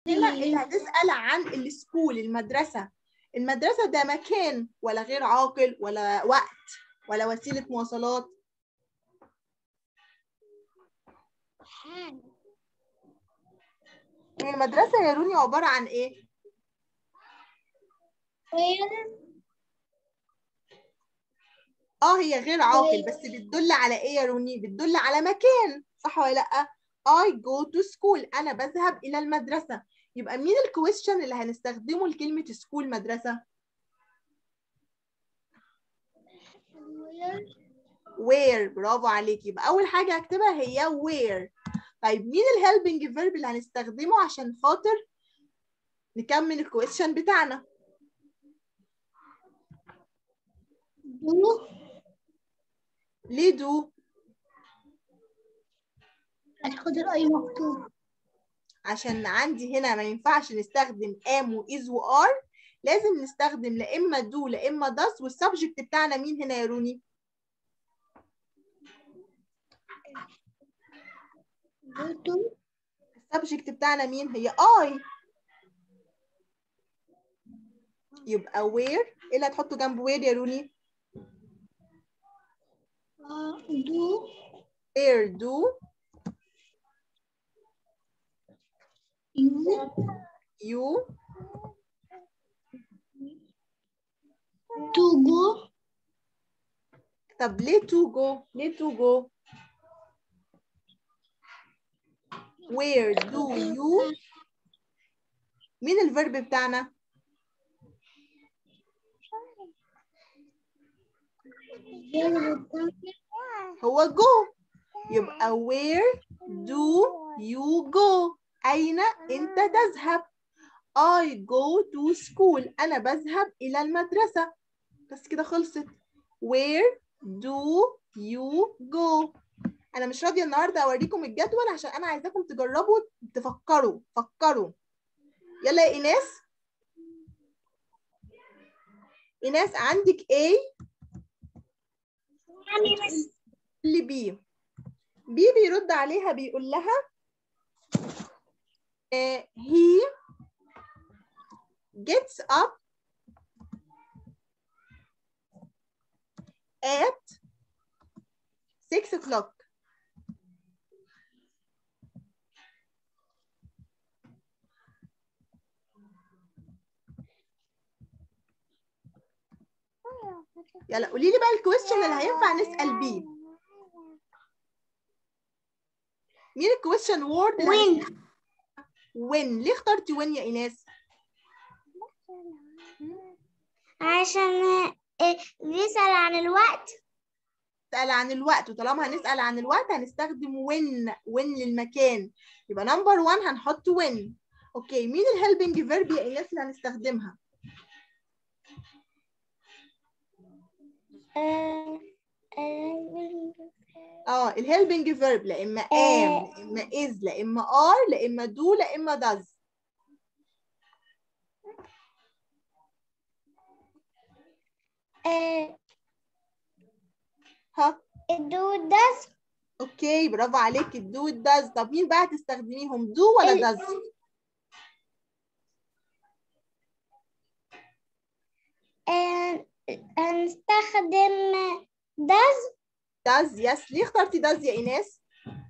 هنا اللي هتسأل عن السكول، المدرسة. المدرسة ده مكان ولا غير عاقل ولا وقت ولا وسيلة مواصلات؟ المدرسة يا روني عبارة عن ايه؟ هي غير عاقل، بس بتدل على ايه يا روني؟ بتدل على مكان، صح ولا لا؟ I go to school، انا بذهب الى المدرسة. يبقى مين الكويستشن اللي هنستخدمه لكلمة سكول مدرسة؟ where. برافو عليك. يبقى اول حاجة هكتبها هي where. طيب مين الهيلبنج فيرب اللي هنستخدمه عشان خاطر نكمل الكويستشن بتاعنا؟ دو. ليه دو؟ هتاخد الأي مكتوب. عشان عندي هنا ما ينفعش نستخدم am و is و are، لازم نستخدم لا اما do لا اما does. والسبجكت بتاعنا مين هنا يا روني؟ السبجكت بتاعنا مين؟ هي I. يبقى where. ايه اللي هتحطه جنب where يا روني؟ دو. where do you to go. طب ليه to go؟ ليه to go؟ where do you. مين الفيرب بتاعنا؟ هو go. يبقى where do you go؟ أين أنت تذهب؟ I go to school، أنا بذهب إلى المدرسة. بس كده خلصت. where do you go؟ أنا مش راضية النهاردة أوريكم الجدول عشان أنا عايزاكم تجربوا تفكروا. فكروا يلا يا إيناس. إيناس عندك A اللي B. B بيرد عليها بيقول لها he gets up at 6 o'clock. يلا قولي لي بقى الكويستشن اللي هينفع نسأل بيه. مين الكويستشن وورد؟ وين. ليه اخترتي وين يا إيناس؟ عشان نسأل عن الوقت. نسأل عن الوقت، وطالما هنسأل عن الوقت هنستخدم وين. وين للمكان. يبقى نمبر 1 هنحط وين. اوكي مين الهيلبنج فيرب يا إيناس اللي هنستخدمها؟ الهيلبنج فيرب لا اما am لا اما is لا اما are لا اما do لا اما does. ها do does. اوكي برافو عليك. الدو does. طب مين بقى هتستخدميهم do ولا does؟ هنستخدم does. does يس. ليه اخترتي does يا إيناس؟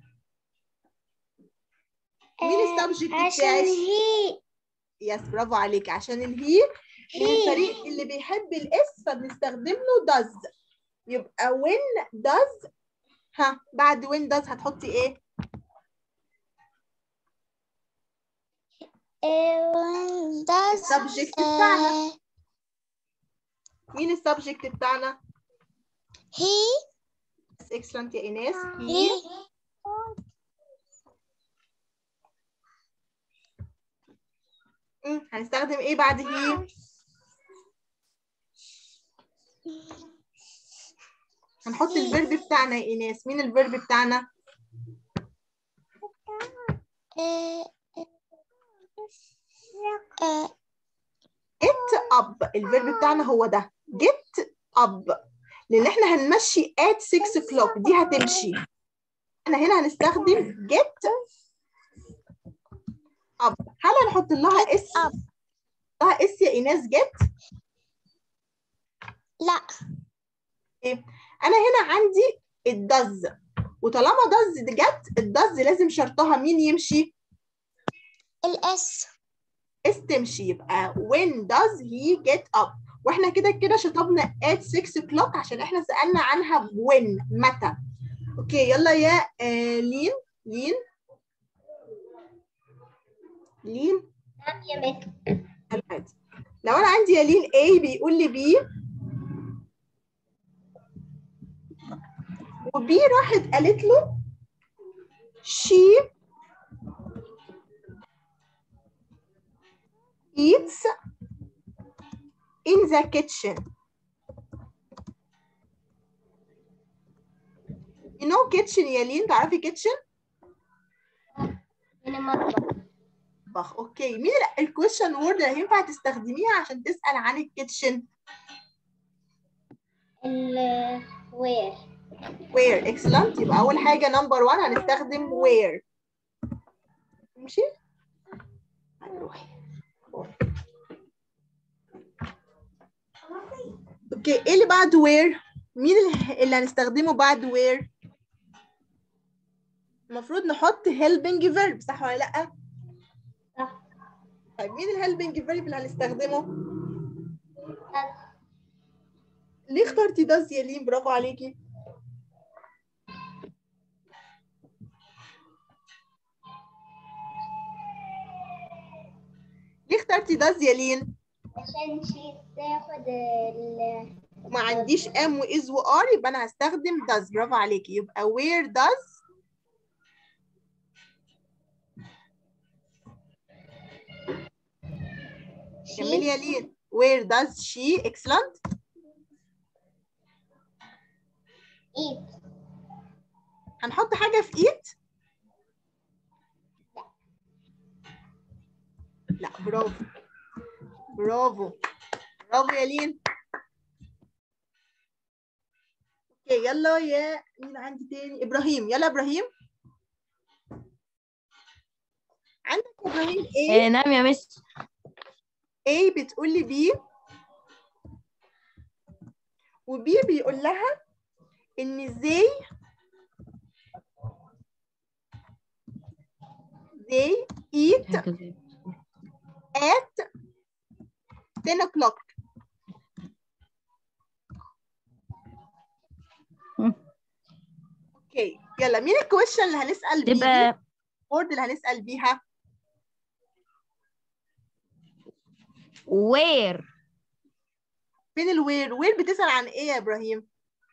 مين السبجكت بتاعك؟ عشان هي. يس برافو عليك. عشان الهي من الفريق اللي بيحب الاس فبنستخدم له does. يبقى when does. ها بعد when does هتحطي ايه؟ when does السبجكت بتاعنا. مين السبجكت بتاعنا؟ he. excellent يا إيناس. he. هنستخدم ايه بعد هي؟ هنحط الفيرب بتاعنا يا إيناس. مين الفيرب بتاعنا؟ get up. الفيرب بتاعنا هو ده get up، لأن احنا هنمشي at 6 o'clock دي هتمشي. احنا هنا هنستخدم get اب. هل هنحط لها اس؟ لها اس يا ايناس جت؟ لا. ايه؟ انا هنا عندي الدز، وطالما دز جت، الدز لازم شرطها مين يمشي؟ الاس. اس تمشي. يبقى when does he get up. واحنا كده كده شطبنا at 6 o'clock عشان احنا سألنا عنها when، متى. اوكي يلا يا لين. لين نعم يا مس. عادي. لو انا عندي يا لين A بيقول لي B، وبي راحت قالت له she eats in the kitchen. you know kitchen يا لين؟ تعرفي kitchen؟ من المطبخ. اوكي. مين الكويشن وورد اللي هينفع تستخدميها عشان تسأل عن الكيتشن؟ وير. where. excellent. يبقى أول حاجة نمبر 1 هنستخدم where. ماشي؟ هنروح. اوكي ايه اللي بعد where؟ مين اللي هنستخدمه بعد where؟ المفروض نحط helping verb صح ولا لأ؟ صح. طيب مين الهيلبنج verb اللي هنستخدمه؟ ليه اخترتي does يا لين؟ برافو عليكي. ليه اخترتي does يا لين؟ عشان شي تاخد ما عنديش am و is و are، يبقى انا هستخدم does. برافو عليكي. يبقى where does كملي يا لين. where does she excellent eat. هنحط حاجة في eat؟ لا. برافو برافو برافو يا لين. اوكي يلا يا مين عندي تاني؟ ابراهيم. يلا ابراهيم. عندك ابراهيم ايه؟ نعم يا مس. A بتقول لي B، وبي بيقول لها ان they eat at 10 o'clock. اوكي يلا مين الكويشن اللي هنسأل بيه؟ تبقى الوورد اللي هنسأل بيها؟ where. فين الوير؟ وير بتسأل عن ايه يا ابراهيم؟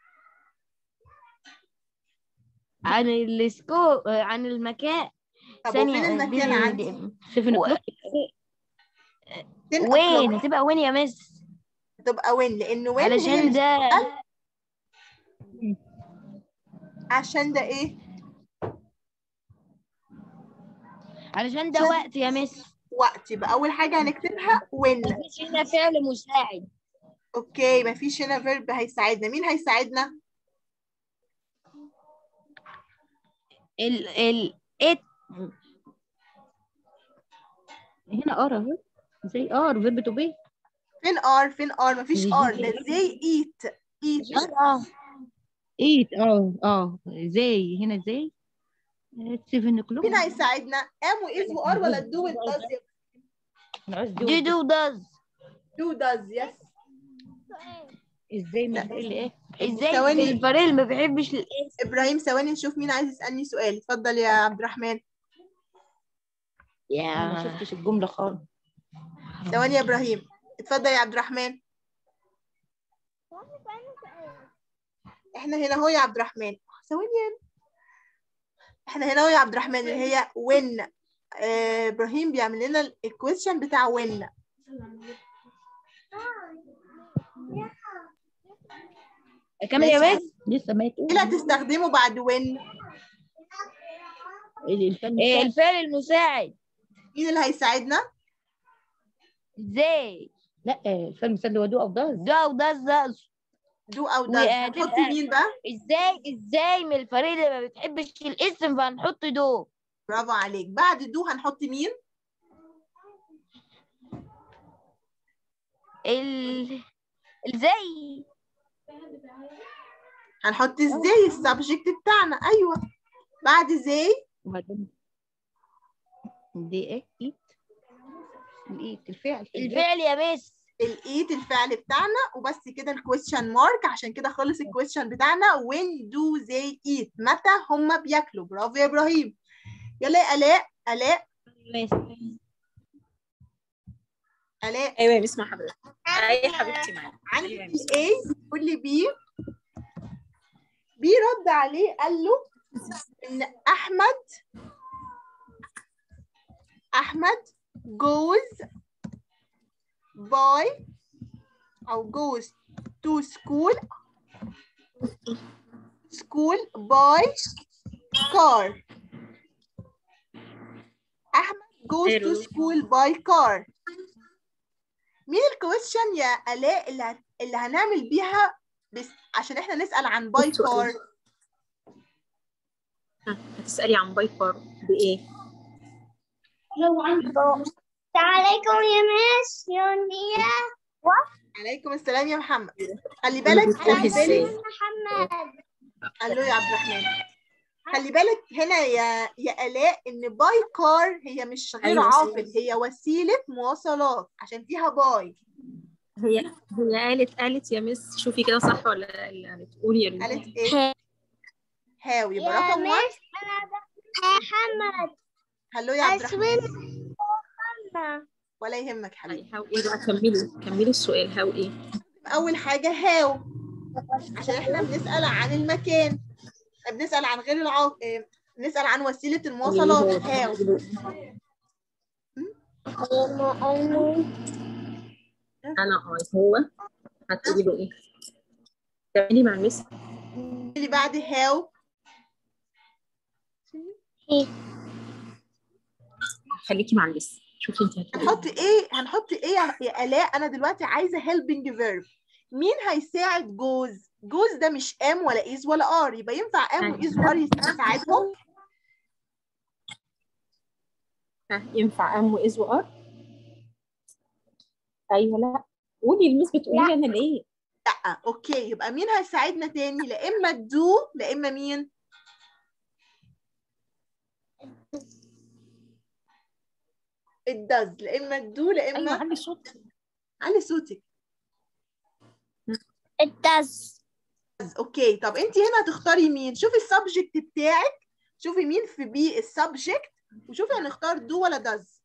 عن السكو، عن المكان. طب ثانية وفين المكان عندي؟ 7 o'clock. 10 وين o'clock. هتبقى وين يا مس؟ تبقى وين، لان وين هي علشان اللي ده بتسأل. عشان ده ايه؟ علشان ده وقت يا مس. وقت. يبقى اول حاجة هنكتبها when. مفيش هنا فعل مساعد. اوكي مفيش هنا فيرب هيساعدنا. مين هيساعدنا؟ it هنا ار اهو، زي ار فيرب تو بي. فين ار؟ فين ار؟ مفيش ار. ده زي eat. eat. ايت زي هنا زي 7 o'clock. مين هيساعدنا؟ ام واز وار ولا دو والداز؟ دو داز. دو داز يس. ازاي مش ايه؟ ازاي ثواني. الفريق ما بيحبش الاس؟ ابراهيم ثواني نشوف مين عايز يسالني سؤال. اتفضل يا عبد الرحمن. ما شفتش الجمله خالص. ثواني يا ابراهيم. اتفضل يا عبد الرحمن. احنا هنا اهو يا عبد الرحمن. ثواني. احنا هنا اهو يا عبد الرحمن اللي هي when. ابراهيم بيعمل لنا الكويشن بتاع when. كمل يا بس. لسه ما ايه اللي هتستخدمه بعد when؟ الفعل المساعد. مين اللي هيساعدنا؟ ازاي؟ لا الفعل المساعد هو دو او داز. دو او داز. دو او داز. هتحطي مين بقى؟ ازاي من الفريق اللي ما بتحبش الاسم فهنحط دو. برافو عليك. بعد دو هنحط مين؟ ازاي؟ هنحط ازاي السبجكت بتاعنا. ايوه بعد ازاي وبعدين دي ايه؟ ايت. الايت الفعل. الفعل يا مس. الايت الفعل بتاعنا وبس كده. الكويستشن مارك عشان كده خلص الكويستشن بتاعنا. when do they eat؟ متى هم بياكلوا. برافو يا ابراهيم. يلا يا الاء. الاء الاء ايوه يا مس مع حضرتك. اي حبيبتي معايا. عندي ايوه يا مس. ايه قول لي بي. بي رد عليه قال له ان احمد goes by او goes to school by car. احمد goes to school by car. مين الكويشن يا آلاء اللي هنعمل بيها بس عشان احنا نسأل عن باي كار؟ هتسألي عن باي كار بإيه؟ عليكم يا مس يونيا. عليكم السلام يا محمد. خلي بالك محمد. قال له يا عبد الرحمن. خلي بالك هنا يا آلاء ان باي كار هي مش غير عاقل، هي وسيلة مواصلات عشان فيها باي. هي قالت يا مس شوفي كده صح ولا لا اللي قالت؟ قولي يا ريت. قالت ايه؟ هاو. يبقى رقم 1. محمد. هلو يا عبد الرحمن. ولا يهمك حبيبي. هاو ايه بقى؟ كملي السؤال. هاو ايه؟ اول حاجة هاو عشان احنا بنسأل عن المكان، بنسأل عن غير بنسأل عن وسيلة المواصلات. هاو. انا هو هتقولي له ايه؟ كملي مع المس. اللي بعد هاو خليكي مع المس. شوفي انت هنحط ايه يا آلاء؟ انا دلوقتي عايزة helping verb. مين هيساعد جوز؟ جوز ده مش ام ولا از ولا ار، يبقى ينفع ام واز وار يساعدهم؟ ينفع ام واز وار؟ ايوه. لا قولي المس بتقولي انا ليه؟ لا اوكي. يبقى مين هيساعدنا تاني؟ لا اما دو لا اما مين؟ الدز. لا اما الدو لا اما ايوه علي صوتك. علي صوتك. الدز. اوكي. طب انت هنا هتختاري مين؟ شوفي السبجكت بتاعك، شوفي مين في بي السبجكت وشوفي هنختار دو ولا دز.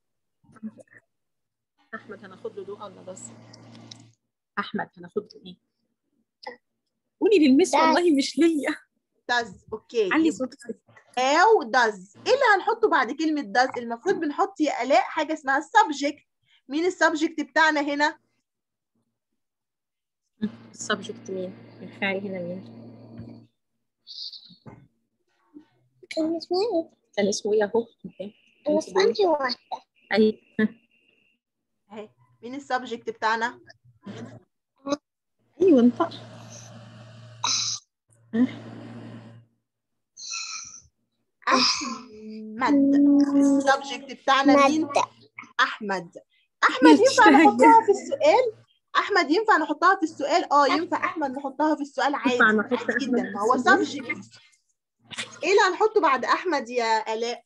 احمد هناخد له دو ولا دز؟ احمد هناخد له ايه؟ قولي للمس والله مش ليا. دز. اوكي. علي صوتك. او دز. ايه اللي هنحطه بعد كلمه دز؟ المفروض بنحط يا الاء حاجه اسمها السبجكت. مين السبجكت بتاعنا هنا؟ السبجكت مين؟ الفاعل هنا مين؟ كان اسمه ايه؟ كان اسمه ايه اهو؟ بس انت واحدة. اي اهي. مين السبجكت بتاعنا؟ ايوه انت. احمد. السبجكت بتاعنا مين؟ احمد. احمد ينفع نحطها في السؤال؟ احمد ينفع نحطها في السؤال؟ ينفع احمد نحطها في السؤال عادي. عادي جدا. ما هو سبجكت. ايه اللي هنحطه بعد احمد يا الاء؟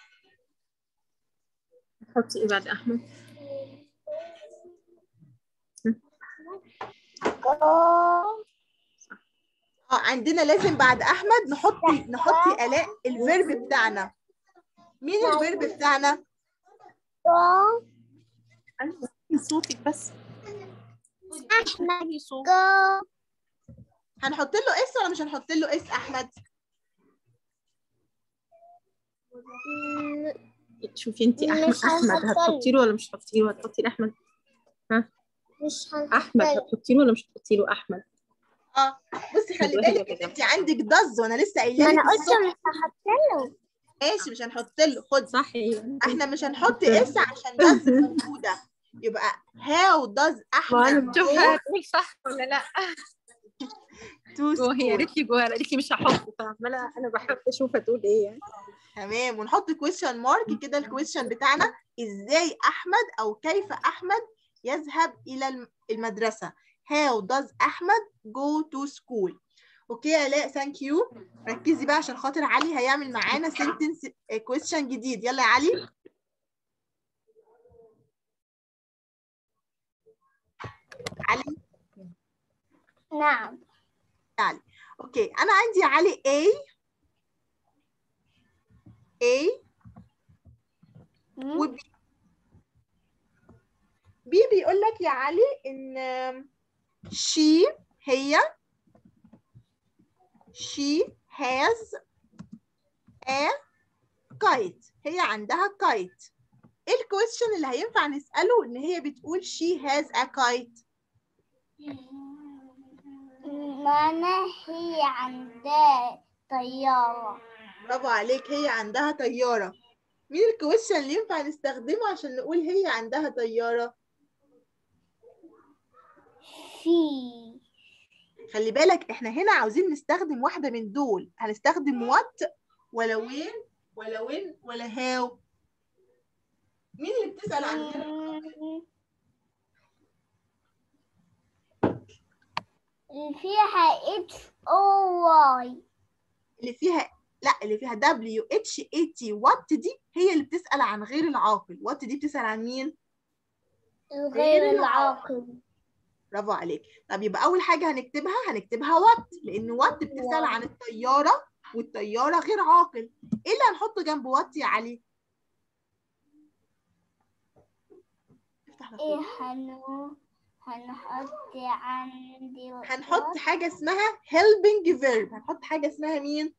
نحط ايه بعد احمد؟ عندنا لازم بعد احمد نحط يا الاء الفيرب بتاعنا. مين الفيرب بتاعنا؟ صوتك بس. احمد. هنحط له اس ولا مش هنحط له اس احمد؟ شوفي انت احمد هتحطي له ولا مش هتحطي له؟ هتحطي لاحمد؟ ها؟ مش احمد هتحطي له ولا مش هتحطي له احمد؟ بصي خلي بالك انت عندك دز وانا لسه قايله لك. انا قلت مش هحط له. ماشي مش هنحط له. خد صح. احنا مش هنحط اس عشان دز موجوده. يبقى هاو دز احمد. انا بشوفها هتقول صح ولا لا. هي قالت لي جوه قالت لي مش هحط، فعماله انا بحب اشوف هتقول ايه يعني. تمام. ونحط كويشن مارك كده. الكويشن بتاعنا ازاي احمد او كيف احمد يذهب إلى المدرسة. How does أحمد go to school؟ اوكي يا آلاء، ثانك يو. ركزي بقى عشان خاطر علي هيعمل معانا sentence question جديد. يلا يا علي. علي. نعم. علي. اوكي انا عندي علي A وبي. بي بيقول لك يا علي ان she has a kite. هي عندها kite. ايه الكويستشن اللي هينفع نسأله ان هي بتقول she has a kite؟ معنى هي عندها طيارة. برافو عليك، هي عندها طيارة. مين الكويستشن اللي ينفع نستخدمه عشان نقول هي عندها طيارة؟ في. خلي بالك احنا هنا عاوزين نستخدم واحدة من دول. هنستخدم what ولا وين ولا when ولا how؟ مين اللي بتسأل عنها؟ اللي فيها HOY. اللي فيها اللي فيها WHAT. what دي هي اللي بتسأل عن غير العاقل. what دي بتسأل عن مين؟ غير العاقل. برافو عليك. طب يبقى أول حاجة هنكتبها what، لأن what بتسأل عن الطيارة والطيارة غير عاقل. إيه اللي هنحطه جنب what يا علي؟ ايه هنحط عندي هنحط حاجة اسمها helping verb. هنحط حاجة اسمها مين؟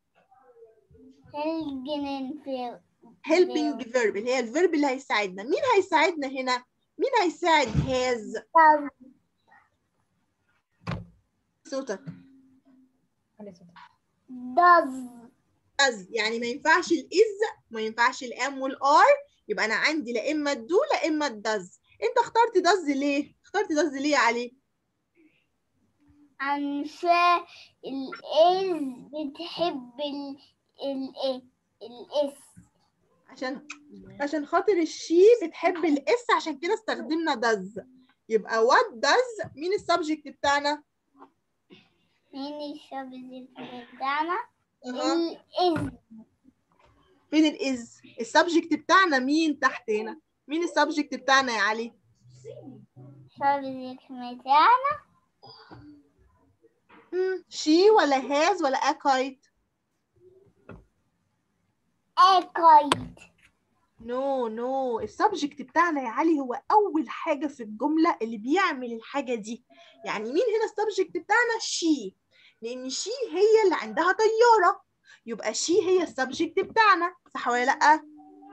helping verb اللي هي الفيرب اللي هيساعدنا. مين هيساعدنا هنا؟ مين هيساعد has؟ صوتك. does يعني ما ينفعش الإز، ما ينفعش الام والار. يبقى أنا عندي لا إما الدو لا إما الدز. أنت اخترت دز ليه؟ اخترت دز ليه يا علي؟ عشان الإز بتحب الإس. عشان خاطر الشي بتحب الاس، عشان كده استخدمنا does. يبقى what does مين السبجكت بتاعنا؟ مين السبجكت بتاعنا؟ الإز. الإز. فين الإز؟ السبجكت بتاعنا مين تحت هنا؟ مين السبجكت بتاعنا يا علي؟ السبجكت بتاعنا she ولا has ولا a kite؟ a kite. نو السبجكت بتاعنا يا علي هو أول حاجة في الجملة اللي بيعمل الحاجة دي. يعني مين هنا السبجكت بتاعنا؟ she، لأن she هي اللي عندها طيارة. يبقى she هي السبجكت بتاعنا، صح ولا لأ؟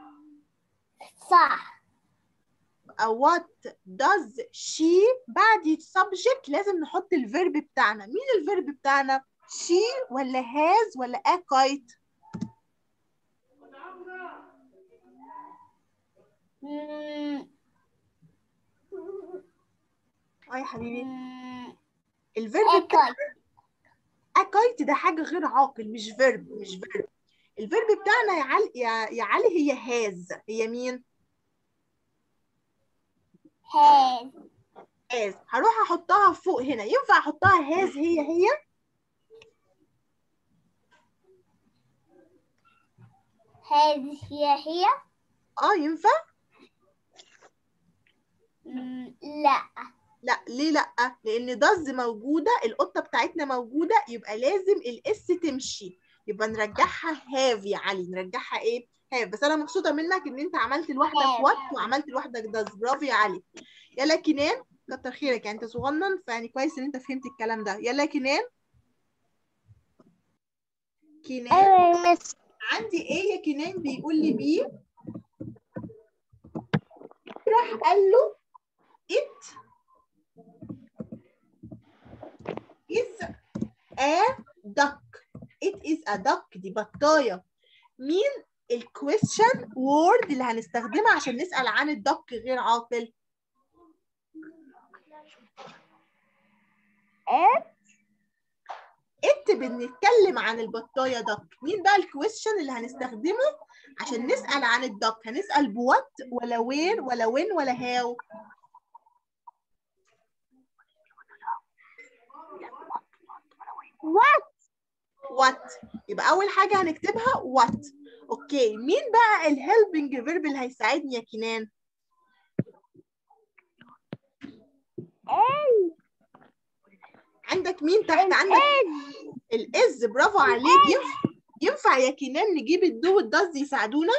صح. what does she بعد السبجكت لازم نحط الفيرب بتاعنا. مين الفيرب بتاعنا؟ she ولا has ولا a kite؟ يا حبيبي الفيرب بتاعنا a kite ده حاجة غير عاقل، مش فيرب. الفيرب بتاعنا يا علي هي has. هي مين؟ has. هروح احطها فوق هنا. ينفع احطها has هي هي ينفع؟ لا ليه لا؟ لان does موجوده، القطه بتاعتنا موجوده، يبقى لازم الاس تمشي. يبقى نرجعها have يا علي. نرجعها ايه؟ have. بس انا مبسوطه منك ان انت عملت لوحدك what وعملت لوحدك does. برافو يا علي. يلا كنان، كتر خيرك يعني، انت صغنن فيعني كويس ان انت فهمت الكلام ده. يلا كنان. عندي ايه يا كنان؟ بيقول لي بي راح قال له it is a duck. it is a duck دي بطاية. مين الكويستشن وورد اللي هنستخدمها عشان نسأل عن الدك غير عاقل؟ it بنتكلم عن البطاية دك. مين بقى الكويستشن اللي هنستخدمه عشان نسأل عن الدك؟ هنسأل بوات ولا وين ولا وين ولا هاو؟ what. يبقى أول حاجة هنكتبها what. أوكي، مين بقى الهيلبنج فيرب اللي هيساعدني يا كنان؟ عندك مين تحت؟ عندك الإز. برافو عليك. ينفع يا كنان نجيب الدو والداز يساعدونا؟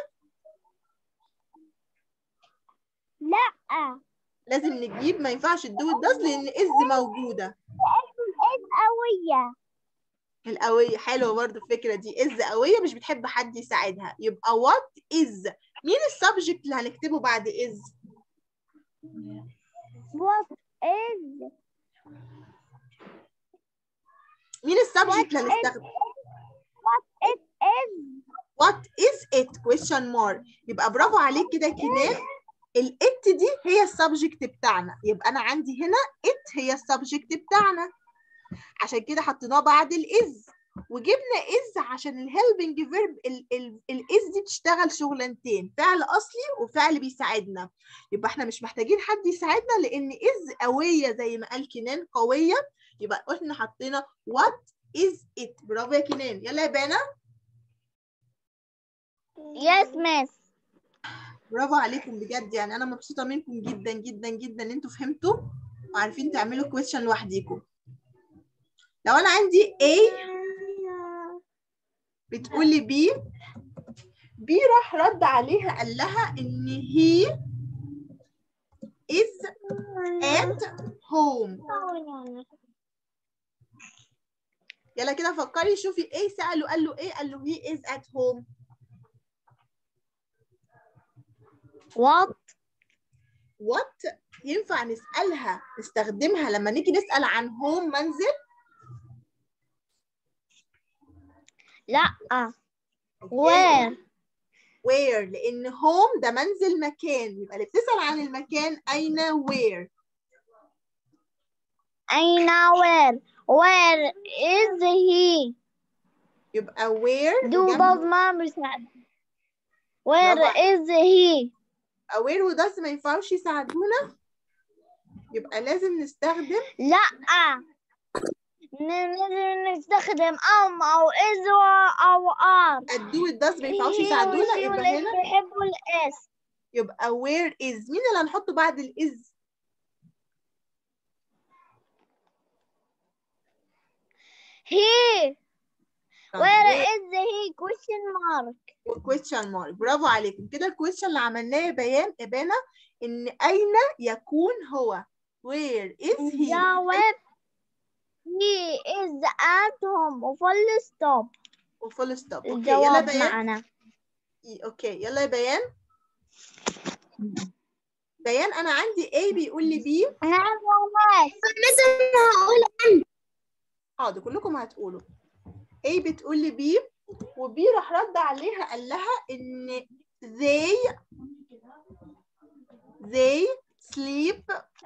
لا. لازم نجيب، ما ينفعش الدو والداز لأن إز موجودة. قوية. القوية حلوة برضو الفكرة دي. إز قوية مش بتحب حد يساعدها. يبقى what is. مين السبجكت اللي هنكتبه بعد is؟ What is. مين السبجكت اللي هنستخدم؟ What it is. What is it question mark. يبقى برافو عليك كده يا كنان. الات دي هي السبجكت بتاعنا. يبقى أنا عندي هنا it هي السبجكت بتاعنا. عشان كده حطيناه بعد الاز. وجبنا از عشان الهيلبنج فيرب. الاز دي بتشتغل شغلانتين، فعل اصلي وفعل بيساعدنا. يبقى احنا مش محتاجين حد يساعدنا لان از قويه زي ما قال كنان، قويه. يبقى احنا حطينا what is it. برافو يا كنان. يلا يا بنا. Yes miss. برافو عليكم بجد، يعني انا مبسوطه منكم جدا جدا جدا ان انتوا فهمتوا وعارفين تعملوا كويشن لوحديكم. لو انا عندي A بتقولي B راح رد عليها قال لها ان he is at home. يلا كده فكري شوفي A سأله قال له ايه؟ قال له he is at home. what ينفع نسألها نستخدمها لما نيجي نسأل عن home منزل؟ لا. where لأن home ده منزل مكان. يبقى اللي بتسأل عن المكان أين where. where is he. يبقى where do both moms. where is he. where وdoes ما ينفعوش يساعدونا. يبقى لازم نستخدم لا. نستخدم أو is أو are. الدو والداس ما ينفعوش يساعدونا. يبقى هنا بيحبوا الاس. يبقى where is. مين اللي هنحطه بعد الإز؟ he. where is he question mark. برافو عليكم. كده الكويشن اللي عملناه يا بيان ان اين يكون هو. where is he. جاوب he is at home وفول ستوب. اوكي يلا بيان. معنا. اوكي يلا يا بيان. بيان انا عندي A بيقول لي B. مثلا هقول حاضر كلكم هتقولوا. A بتقول لي B وB راح رد عليها قال لها ان they sleep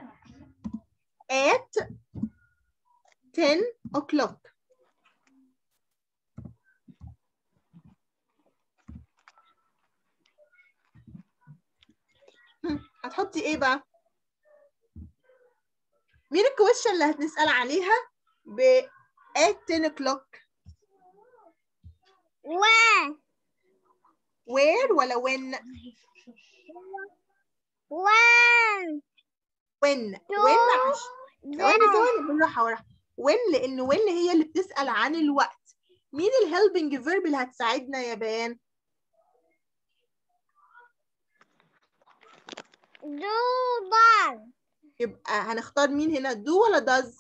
at 10 o'clock. هتحطي ايه بقى؟ مين الكويشن اللي هنسأل عليها at 10 o'clock؟ where ولا when؟ when ثواني بالراحة when لأن when هي اللي بتسأل عن الوقت. مين الهيلبنج فيرب اللي هتساعدنا يا بيان؟ يبقى هنختار مين هنا؟ do ولا does؟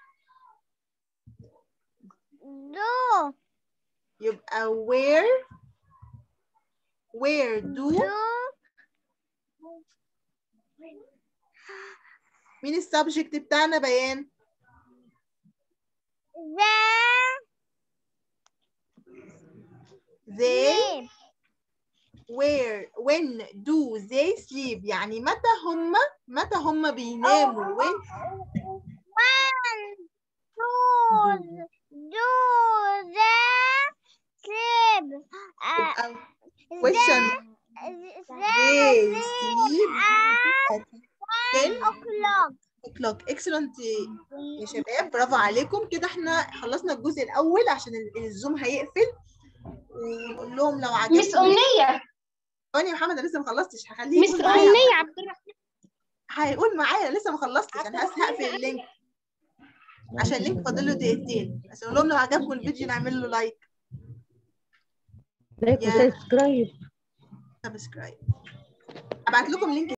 do. يبقى where do. مين السبجكت بتاعنا بيان؟ they. when do they sleep. يعني متى هم بيناموا. when do they sleep. question. they sleep at 10 o'clock. o'clock. excellent يا شباب، برافو عليكم. كده احنا خلصنا الجزء الاول عشان الزوم هيقفل، ونقول لهم لو عجبكم. مس أمنية. ثواني يا محمد، انا لسه ما خلصتش، هخليه مس يقول معايا. أمنية عبد الرحمن. هيقول معايا، أنا لسه ما خلصتش، انا هقفل اللينك عشان اللينك فاضل له دقيقتين، بس اقول لهم لو عجبكم الفيديو نعمل له لايك. لايك وسبسكرايب. سبسكرايب. ابعت لكم لينك